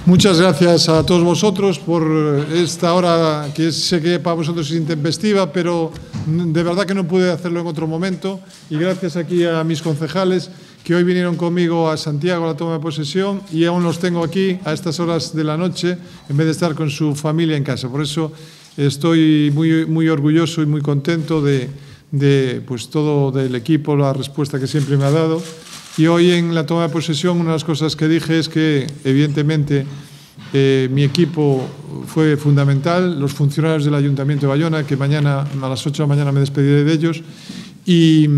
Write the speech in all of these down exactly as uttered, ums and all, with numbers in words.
Muchas gracias a todos vosotros por esta hora que sé que para vosotros es intempestiva, pero de verdad que no pude hacerlo en otro momento. Y gracias aquí a mis concejales que hoy vinieron conmigo a Santiago a la toma de posesión y aún los tengo aquí a estas horas de la noche en vez de estar con su familia en casa. Por eso estoy muy, muy orgulloso y muy contento de, de pues, todo del equipo, la respuesta que siempre me ha dado. Y hoy en la toma de posesión una de las cosas que dije es que evidentemente eh, mi equipo fue fundamental, los funcionarios del Ayuntamiento de Bayona, que mañana a las ocho de la mañana me despediré de ellos, y,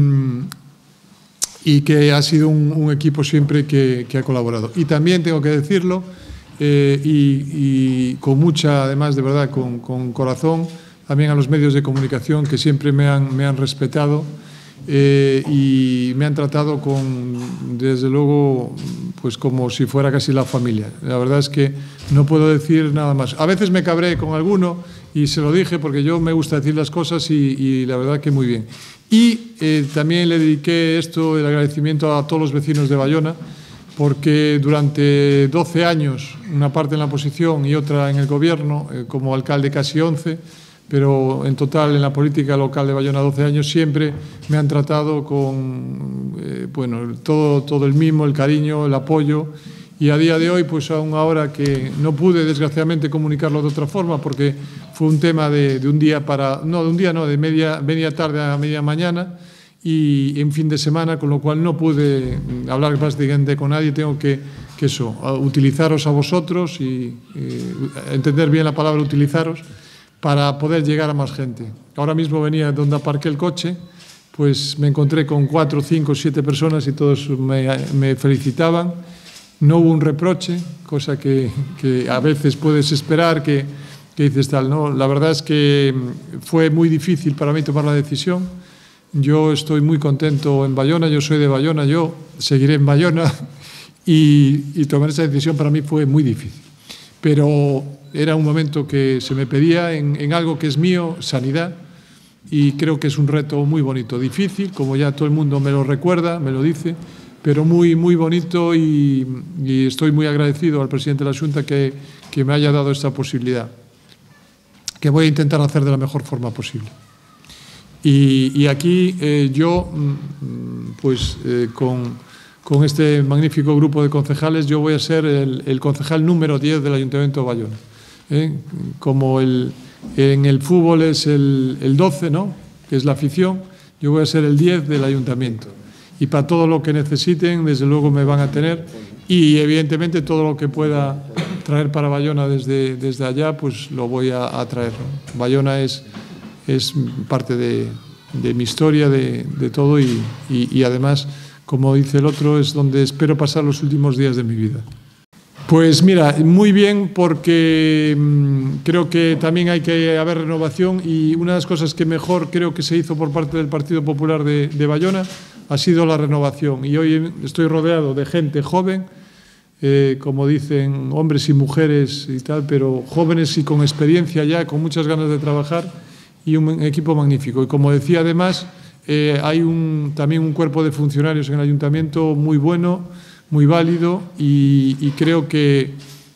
y que ha sido un, un equipo siempre que, que ha colaborado. Y también tengo que decirlo, eh, y, y con mucha, además de verdad, con, con corazón, también a los medios de comunicación que siempre me han, me han respetado. Eh, y me han tratado con, desde luego, pues como si fuera casi la familia. La verdad es que no puedo decir nada más. A veces me cabré con alguno y se lo dije porque yo me gusta decir las cosas y, y la verdad que muy bien. Y eh, también le dediqué esto, el agradecimiento a todos los vecinos de Bayona, porque durante doce años, una parte en la oposición y otra en el gobierno, eh, como alcalde casi once, pero en total en la política local de Bayona doce años, siempre me han tratado con eh, bueno, todo, todo el mimo, el cariño, el apoyo. Y a día de hoy, pues aún ahora que no pude desgraciadamente comunicarlo de otra forma, porque fue un tema de, de un día para, no, de un día no, de media, media tarde a media mañana y en fin de semana, con lo cual no pude hablar prácticamente con nadie. Tengo que, que eso, utilizaros a vosotros y eh, entender bien la palabra utilizaros, para poder llegar a más gente. Ahora mismo venía donde aparqué el coche, pues me encontré con cuatro, cinco, siete personas y todos me, me felicitaban. No hubo un reproche, cosa que, que a veces puedes esperar, que, que dices tal, ¿no? La verdad es que fue muy difícil para mí tomar la decisión. Yo estoy muy contento en Bayona, yo soy de Bayona, yo seguiré en Bayona y, y tomar esa decisión para mí fue muy difícil. Pero era un momento que se me pedía en, en algo que es mío, sanidad, y creo que es un reto muy bonito, difícil, como ya todo el mundo me lo recuerda, me lo dice, pero muy, muy bonito y, y estoy muy agradecido al presidente de la Xunta que, que me haya dado esta posibilidad, que voy a intentar hacer de la mejor forma posible. Y, y aquí eh, yo, pues eh, con... Con este magnífico grupo de concejales, yo voy a ser el, el concejal número diez del Ayuntamiento de Bayona. ¿Eh? Como el, en el fútbol es el, el doce, ¿no?, que es la afición, yo voy a ser el diez del Ayuntamiento. Y para todo lo que necesiten, desde luego me van a tener. Y evidentemente todo lo que pueda traer para Bayona desde, desde allá, pues lo voy a, a traer, ¿no? Bayona es, es parte de, de mi historia, de, de todo y, y, y además, como dice el otro, es donde espero pasar los últimos días de mi vida. Pues mira, muy bien, porque mmm, creo que también hay que haber renovación y una de las cosas que mejor creo que se hizo por parte del Partido Popular de, de Bayona ha sido la renovación. Y hoy estoy rodeado de gente joven, eh, como dicen, hombres y mujeres y tal, pero jóvenes y con experiencia ya, con muchas ganas de trabajar y un equipo magnífico. Y como decía además, Eh, hay un, también un cuerpo de funcionarios en el Ayuntamiento muy bueno, muy válido y, y creo que,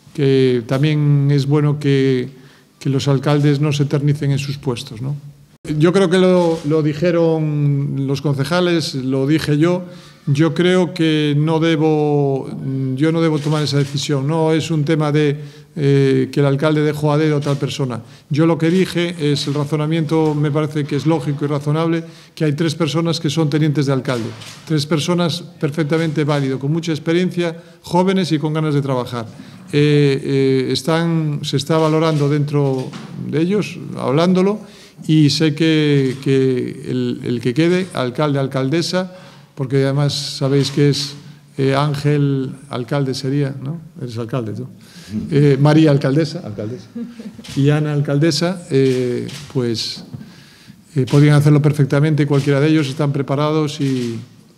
que también es bueno que, que los alcaldes no se eternicen en sus puestos, ¿no? Yo creo que lo, lo dijeron los concejales, lo dije yo. Yo creo que no debo, yo no debo tomar esa decisión. No es un tema de eh, que el alcalde dejó a dedo a tal persona. Yo lo que dije es el razonamiento, me parece que es lógico y razonable, que hay tres personas que son tenientes de alcalde. Tres personas perfectamente válidas, con mucha experiencia, jóvenes y con ganas de trabajar. Eh, eh, están, se está valorando dentro de ellos, hablándolo, y sé que, que el, el que quede, alcalde, alcaldesa, porque además sabéis que es eh, Ángel, alcalde sería, ¿no? Eres alcalde tú. Eh, María, alcaldesa, alcaldesa, y Ana, alcaldesa, eh, pues eh, podrían hacerlo perfectamente, cualquiera de ellos están preparados y,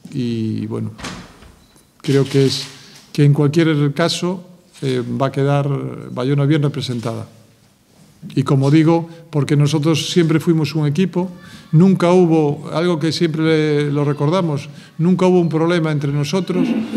y bueno, creo que, es, que en cualquier caso eh, va a quedar Bayona bien representada. Y como digo, porque nosotros siempre fuimos un equipo, nunca hubo, algo que siempre lo recordamos, nunca hubo un problema entre nosotros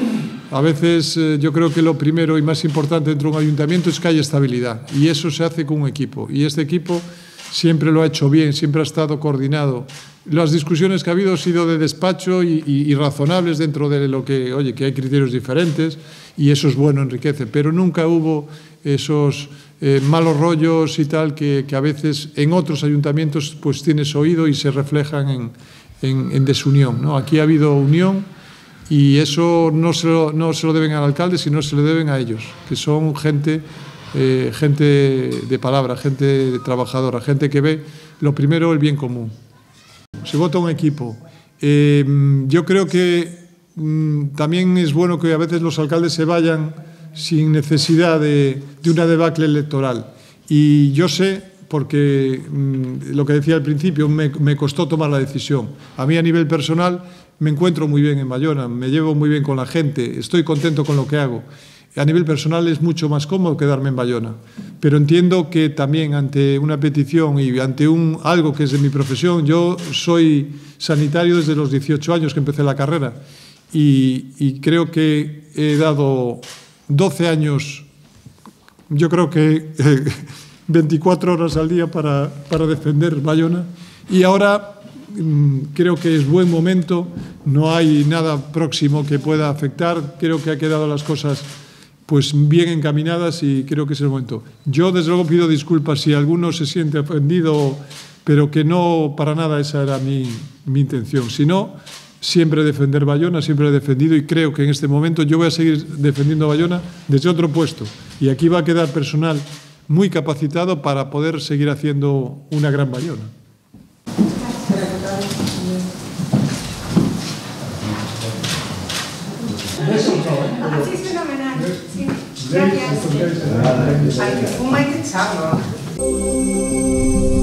A veces eh, yo creo que lo primero y más importante dentro de un ayuntamiento es que haya estabilidad, y eso se hace con un equipo, y este equipo siempre lo ha hecho bien, siempre ha estado coordinado. Las discusiones que ha habido han sido de despacho y, y, y razonables dentro de lo que, oye, que hay criterios diferentes, y eso es bueno, enriquece, pero nunca hubo esos eh, malos rollos y tal que, que a veces en otros ayuntamientos pues tienes oído y se reflejan en, en, en desunión, ¿no? Aquí ha habido unión, y eso no se lo, no se lo deben al alcalde, sino se lo deben a ellos, que son gente, eh, gente de palabra, gente trabajadora, gente que ve lo primero el bien común. Se vota un equipo. Eh, yo creo que mm, también es bueno que a veces los alcaldes se vayan sin necesidad de, de una debacle electoral. Y yo sé, porque mmm, lo que decía al principio, me, me costó tomar la decisión. A mí a nivel personal me encuentro muy bien en Bayona, me llevo muy bien con la gente, estoy contento con lo que hago. A nivel personal es mucho más cómodo quedarme en Bayona, pero entiendo que también ante una petición y ante un, algo que es de mi profesión, yo soy sanitario desde los dieciocho años que empecé la carrera, y, y creo que he dado doce años, yo creo que eh, veinticuatro horas al día para, para defender Bayona, y ahora creo que es buen momento, no hay nada próximo que pueda afectar, creo que ha quedado las cosas pues bien encaminadas y creo que es el momento. Yo desde luego pido disculpas si alguno se siente ofendido, pero que no para nada esa era mi, mi intención, sino siempre defender Bayona, siempre he defendido, y creo que en este momento yo voy a seguir defendiendo Bayona desde otro puesto, y aquí va a quedar personal muy capacitado para poder seguir haciendo una gran Bayona. Así es fenomenal. Sí. Gracias. Ay, un maite charlo.